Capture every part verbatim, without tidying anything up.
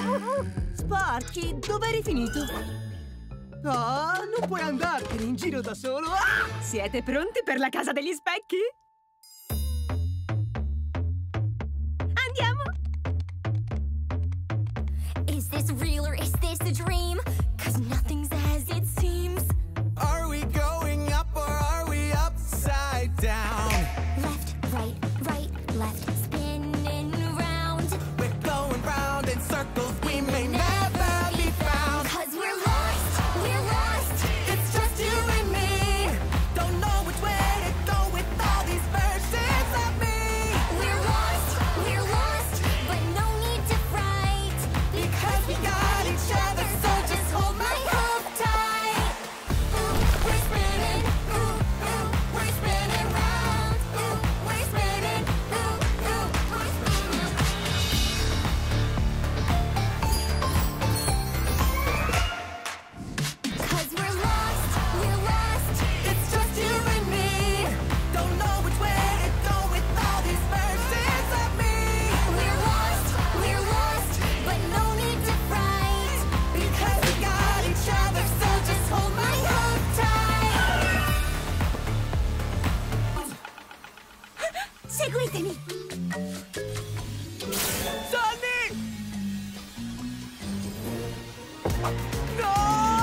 Sparky, dov'eri finito? Ah, non puoi andartene in giro da solo! Ah! Siete pronti per la casa degli specchi? Andiamo! Is this real or is this a dream? 'Cause nothing's as it seems. Are we going up or are we upside down? Left, right, right, left, spinning round. We're going round in circles, we may never be found. 'Cause we're lost, we're lost. It's just you and me. Don't know which way to go with all these versions of me. We're lost, we're lost, but no need to fright. Because we got each other, so just hold my hook tight. Ooh, we're spinning, ooh, ooh, we're spinning round. Ooh, we're spinning, ooh, ooh, we're spinning. 'Cause we're lost, we're lost. It's just you and me. Don't know which way to go with all these versions of me. We're lost, we're lost, but no need to fright. Because we got each other, so just hold my hook tight. Seguitemi! Sunny! No!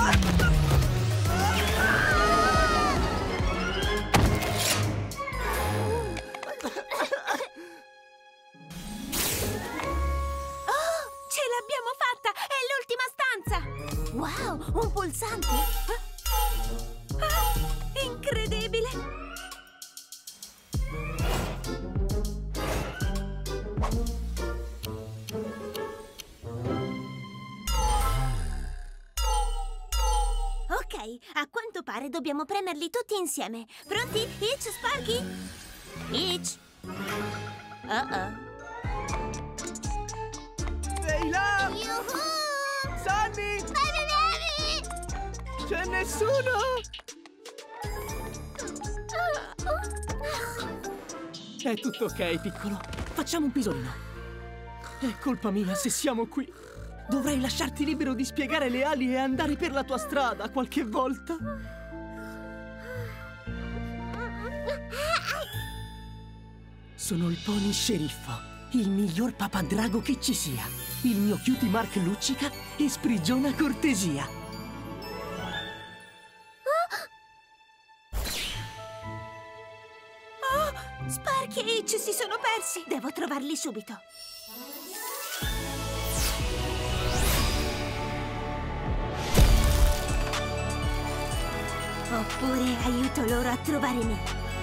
Ce l'abbiamo fatta! È l'ultima stanza! Wow, un pulsante? Ah, incredibile! Ok, a quanto pare dobbiamo premerli tutti insieme. Pronti? Itch, Sparky? Itch. Uh-oh. Ehi là! Yuhu! Sunny! Baby, baby! C'è nessuno! È tutto ok, piccolo. Facciamo un pisolino. È colpa mia se siamo qui. Dovrei lasciarti libero di spiegare le ali e andare per la tua strada qualche volta. Sono il pony sceriffo, il miglior papadrago che ci sia. Il mio cutie Mark luccica e sprigiona cortesia. Oh, Sparky e Itch si sono persi! Devo trovarli subito. Oppure aiuto loro a trovare me.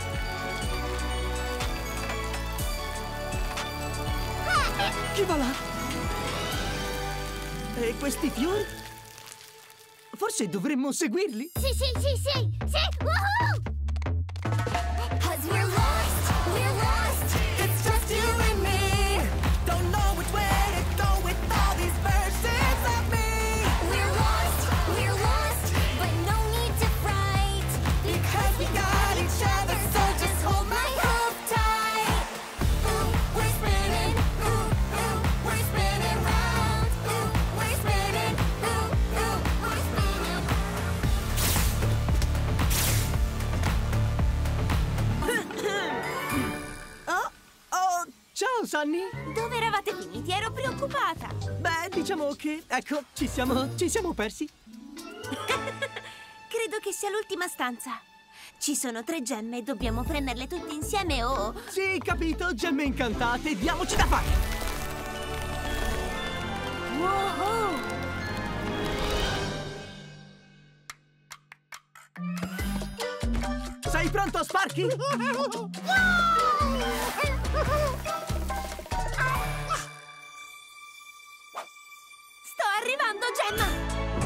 Chi va là? E questi fiori? Forse dovremmo seguirli? Sì, sì, sì, sì! Sì! Woohoo! 'Cause we're lost, we're lost. It's just you and me. Don't know which way to go with all these versions of me. We're lost, we're lost, but no need to fright. Because we got each other, so just hold my hook tight. Ooh, we're spinning, ooh, ooh, we're spinning round. Ooh, we're spinning, ooh, ooh, we're spinning. Oh, oh, ciao Sunny! Dove eravate finiti? Ero preoccupata! Beh, diciamo che, ecco, ci siamo, ci siamo persi. Credo che sia l'ultima stanza. Ci sono tre gemme e dobbiamo prenderle tutte insieme o... Sì, capito, gemme incantate, diamoci da fare! Wow! Sei pronto, Sparky? Sto arrivando, Gemma!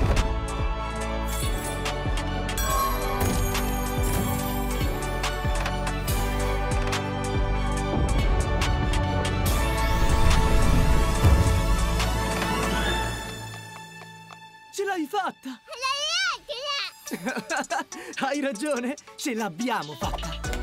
Ce l'hai fatta! Hai ragione, ce l'abbiamo fatta!